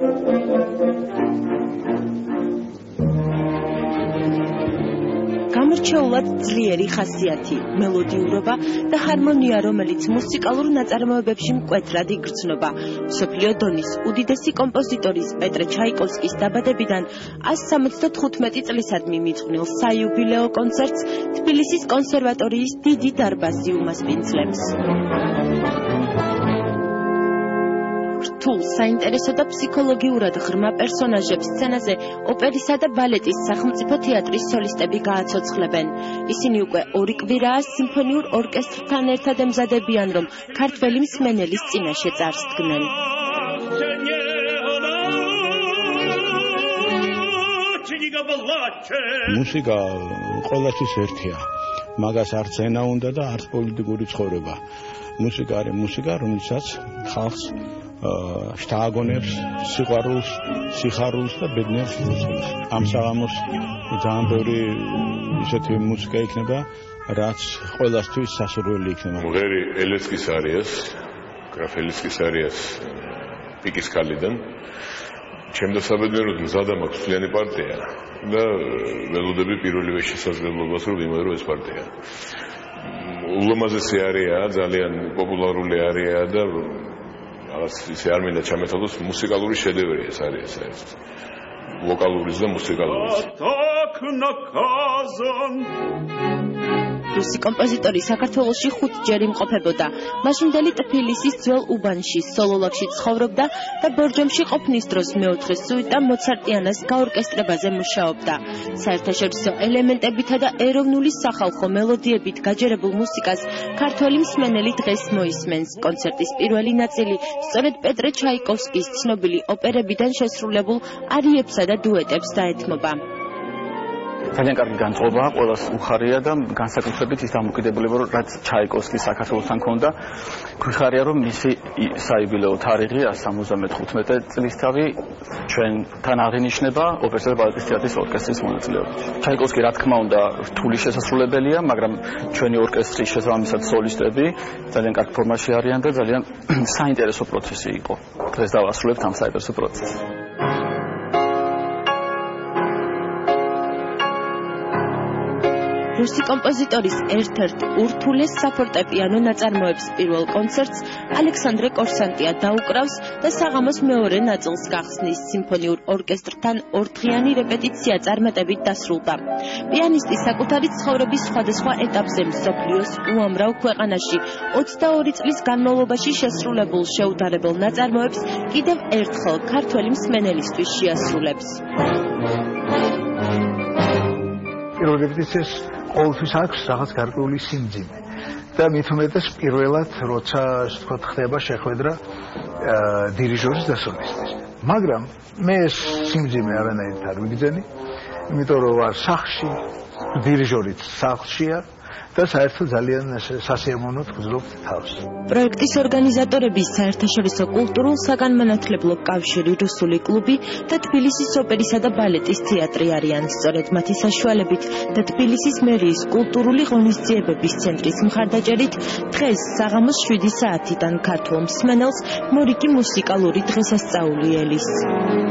გამორჩეულად ძლიერი ხასიათი, მელოდიურობა და ჰარმონია, რომელიც მუსიკალურ ნაწარმოებებში მკვეთრად იგრძნობა. მსოფლიო დონის უდიდესი კომპოზიტორის პეტრე ჩაიკოვსკის დაბადებიდან 175 წლისადმი მიძღვნილ საიუბილეო კონცერტს თბილისის კონსერვატორიის დიდი დარბაზი უმასპინძლებს. რთულ, საინტერესო და ფსიქოლოგიურად ღრმა პერსონაჟებს სცენაზე ოპერისა და ბალეტის სახელმწიფო თეატრის სოლისტები გააცოცხლებენ. ისინი უკვე 2 კვირაა სიმფონიურ ორკესტრთან ერთად ემზადებიან, რომ ქართველი მსმენელის წინაშე წარსდგნენ. მუსიკა ყველასთვის ერთია. მაგას არც ენა უნდა და არც პოლიტიკური ცხოვრება. მუსიკა არის მუსიკა, რომელსაც ხალხს შთააგონებს სიყვარულს, სიხარულს და ბედნიერს უცხოს. ამ საღამოს ძალიან ბევრი ისეთი მუსიკა იქნება, რაც ყველასთვის სასურველი იქნება. მღერი ელეცკის არიას, გრაფ ელეცკის არიას პიკის ქალიდან. ჩემდასაბედნიეროდ მზადა მაქვს მთლიანი პარტია და ველოდები პირველივე შესაძლებლობას, რომ ვიმეორო ეს პარტია. ულამაზესი არია, ძალიან პოპულარული არია და ისე არ მინდა ჩამეთვალოს მუსიკალური შედევრი ეს არის საერთოდ. ვოკალურის და მუსიკალურის. რუსი კომპოზიტორი საქართველოში 5 ჯერ იმყოფებოდა. მაშინდელი ტფილისის ძველ უბანში, სოლოლაკში ცხოვრობდა და ბორჯომში ყოფნის დროს მეოთხე სუიტა მოცარტიანას გაორკესტრებაზე მუშაობდა. საერთაშორისო ელემენტებითა და ეროვნული სახალხო მელოდიებით გაჯერებულ მუსიკას ქართველი მსმენელი დღეს მოისმენს. კონცერტის პირველი ნაწილი სწორედ პეტრე ჩაიკოვსკის ცნობილი ოპერებიდან შესრულებულ არიებსა და დუეტებს დაეთმობა. ძალიან კარგი განწყობაა, ყველას უხარია და განსაკუთრებით ის დამოკიდებულება, რაც ჩაიკოვსკის საქართველოსთან ჰქონდა. გვიხარია, რომ მისი საიუბილეო თარიღი 175 წლისთავი ჩვენთან აღინიშნება ოპერისა და ბალეტის თეატრის ორკესტრის მონაწილეობით. ჩაიკოვსკი, რა თქმა უნდა, რთული შესასრულებელია, მაგრამ ჩვენი ორკესტრის შესაბამისად სოლისტები ძალიან კარგ ფორმაში არიან და ძალიან საინტერესო პროცესი იყო. დღეს დავასრულებთ ამ საინტერესო პროცესს. რუსი კომპოზიტორის ერთ-ერთ ურთულეს საფორტეპიანო ნაწარმოების პირველ კონცერტს ალექსანდრე კორსანტია დაუკრავს და საღამოს მეორე ნაწილს გახსნის. სიმფონიურ ორკესტრთან 4დღიანი რეპეტიცია წარმატებით დასრულდა. პიანისტი საკუთარი ცხოვრების სხვადასხვა ეტაპზე მსოფლიოს უამრავ ქვეყანაში 22 წლის განმავლობაში შესრულებულ შეუდარებელ ნაწარმოებს კიდევ ერთხელ ქართველი მსმენელისთვის შეასრულებს. პირველ რეპეტიციას ყოველთვის აქვს რაღაც გარკვეული სიმძიმე და მით უმეტეს პირველად როცა ასე ვთქვათ ხდება შეხვედრა დირიჟორის და სოლისტის. მაგრამ მე ეს სიმძიმე არანაირად არ ვიგრძენი, იმიტომ რომ ვარ სახლში, დირიჟორიც სახლშია და საერთოდ ძალიან სასიამოვნოდ გძნობ თავს. პროექტის ორგანიზატორები საერთაშორისო კულტურულ საგანმანათლებლო კავშირი, რუსული კლუბი და თბილისის ოპერისა და ბალეტის თეატრი არიან. სწორედ მათი საშუალებით და თბილისის მერიის კულტურული ღონისძიებების ცენტრის მხარდაჭერით დღეს საღამოს 7 საათიდან ქართულ მსმენელს მორიგი მუსიკალური დღესასწაული ელის.